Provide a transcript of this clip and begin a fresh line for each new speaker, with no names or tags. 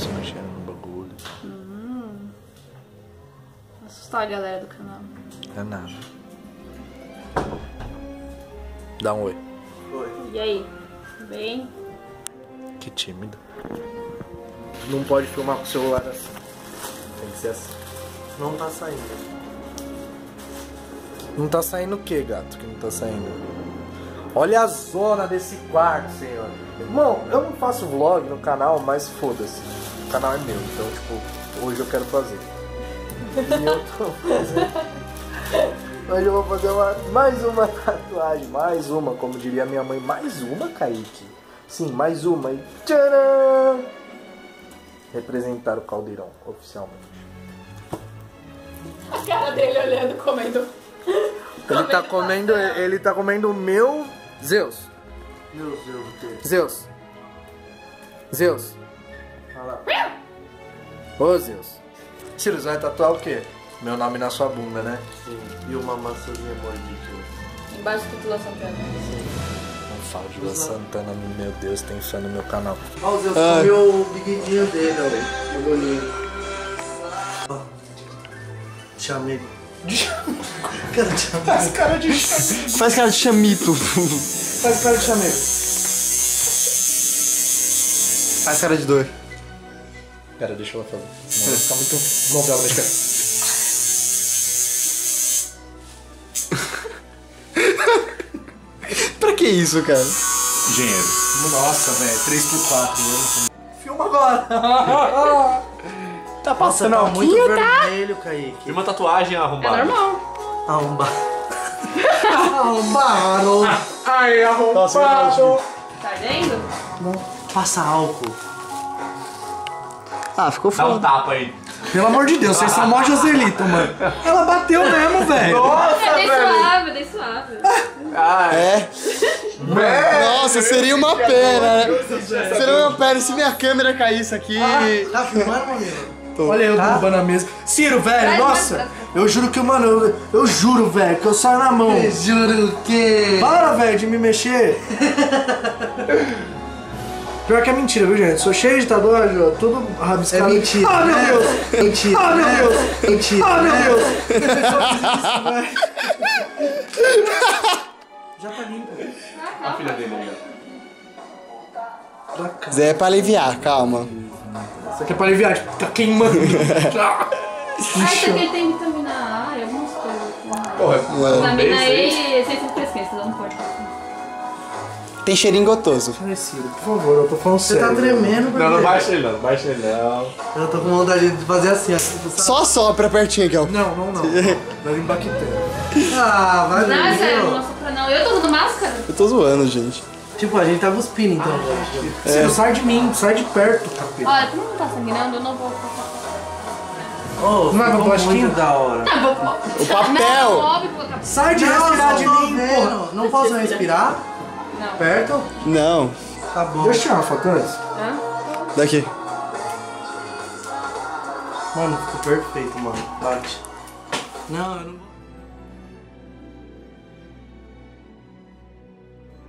você mexendo no bagulho.
Assustar a galera do canal.
É nada. Dá um oi.
Oi.
E aí? Bem?
Que tímido. Não pode filmar com o celular assim. Tem que ser assim.
Não tá saindo.
Não tá saindo o que, gato? Que não tá saindo? Olha a zona desse quarto, senhor. Irmão, eu não faço vlog no canal, mas foda-se. O canal é meu, então, tipo, hoje eu quero fazer. E eu tô fazendo. Hoje eu vou fazer mais uma tatuagem. Mais uma, como diria minha mãe. Mais uma, Kaique? Sim, mais uma. E tcharam! Representar o caldeirão, oficialmente.
A cara dele olhando, comendo.
Ele tá comendo o meu Zeus.
Meu Deus do céu.
Zeus. Zeus.
Olha lá.
Ô Zeus. Ciro, você vai tatuar o quê? Meu nome na sua bunda, né?
Sim. E uma maçãzinha mordida.
Embaixo do Lua Santana.
Não falo de Lua Santana, meu Deus, tem fã no meu canal.
Olha o Zeus comeu o biguidinho dele, ó. O bolinho. Ó. Chamei.
Faz cara de chamego.
Faz cara de chamito.
Faz cara de chamego.
Faz cara de dor.
Pera, deixa ela fazer. Não vai ficar muito novela mexicana.
Pra que isso, cara?
Engenheiro.
Nossa, velho, 3x4. Filma agora.
Tá passando muito vermelho, Kaique.
E uma tatuagem arrombada.
É normal.
Arrombado. Arrombado.
Ai, arrombado.
Tá ardendo?
Passa álcool.
Ah, ficou
Dá um
foda.
tapa aí.
Pelo amor de Deus, vocês são mó Joselito, mano. Ela bateu mesmo, velho.
Dei suave.
É. Nossa, seria uma pena, né? Seria uma pena se minha câmera caísse aqui.
Tá filmando, mamilo?
Olha eu derrubando a mesa. Ciro, velho, nossa. Eu juro que, mano, eu juro, velho, que eu saio na mão.
Juro que...
Para, velho, de me mexer. Pior que é mentira, viu, gente? Sou cheio de tatuagem, ó, tudo rabiscado.
É mentira.
Ah, meu
né?
Deus!
Mentira.
Ah, meu
né?
Deus!
Mentira.
Ah, meu
né?
Deus!
Já tá limpo.
A filha dele aí, ó.
Zé é pra aliviar, calma.
Isso aqui é pra aliviar, tipo, tá queimando.
Acho que ele tem vitamina A e algumas coisas.
Porra,
Vitamina
bem
E
isso
e essência de fresquência, não pode.
Tem cheirinho gotoso.
Ai, Ciro, por favor, eu tô falando
Você
sério.
tá tremendo,
Não, não baixa ele não, não baixa ele não.
Eu tô com vontade de fazer assim, ó.
Só sopra pertinho aqui, ó.
Não, não, não. Vai vir bactéria.
Ah, vai
Não, é sério, não
ver.
sopra não. Eu tô usando máscara.
Eu tô zoando, gente.
Tipo, a gente tá cuspindo, então.
Ciro, sai de mim, sai de perto, capeta.
Olha, como não tá sangrando, eu não vou passar.
Oh,
Não é
ficou
plastinha?
muito da hora.
Não, vou.
O papel!
Não, óbvio que eu vou capar.
Sai de
Não,
respirar de
tô
mim,
vendo.
porra.
Não posso respirar?
Não.
Perto?
Não.
Tá bom.
Deixa eu tirar uma foto antes.
Hã?
Daqui.
Mano, ficou perfeito, mano. Bate. Não, eu não vou.